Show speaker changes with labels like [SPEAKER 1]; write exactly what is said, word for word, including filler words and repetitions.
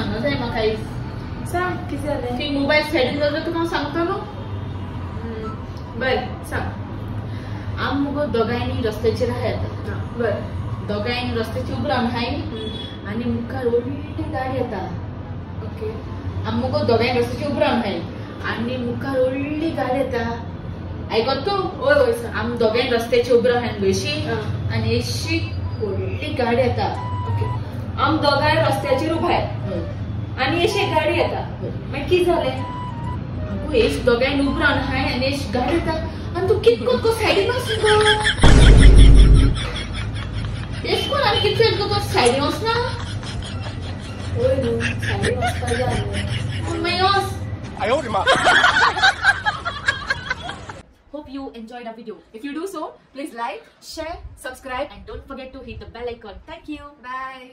[SPEAKER 1] सांगना जाय म्हाका आयज
[SPEAKER 2] सांग कितें जालें
[SPEAKER 1] ती मोबायल सायडीन दवरलो तुका हांव सांगतलो
[SPEAKER 2] बरें सांग
[SPEAKER 1] आम मुगो दोगांयनी रस्त्याचेर आहाय आतां
[SPEAKER 2] बरें
[SPEAKER 1] दोगांयनी रस्त्याचेर उबो रावन हाय आनी मुखार व्हडली गाडी येता
[SPEAKER 2] ओके
[SPEAKER 1] आम मुगो दोगांय रस्त्याचेर उबो रावन हाय आनी मुखार व्हडली गाडी येता आयकत तूं
[SPEAKER 2] हय हय सांग
[SPEAKER 1] आम दोगांय रस्त्याचेर उबो रावन हाय अशी
[SPEAKER 2] आं.
[SPEAKER 1] आनी अशी व्हडली गाडी येता
[SPEAKER 2] ओके आम दोगांय रस्त्याचेर उभाय आनी अशी गाडी येता मागीर कितें जालें
[SPEAKER 1] आगो एश दोगांय उबो रावन हाय आनी एश गाडी येता आनी तूं कितें कोत्तो सायडीन वच मुगो एश कोन आनी कितें चल गो सायडीन वचना
[SPEAKER 2] हय न्हू सायडीन वचपा जाय न्हू
[SPEAKER 1] मागीर वच
[SPEAKER 3] Hope you enjoyed our video. If you do so, please like, share, subscribe and don't forget to hit the bell icon. Thank you. Bye.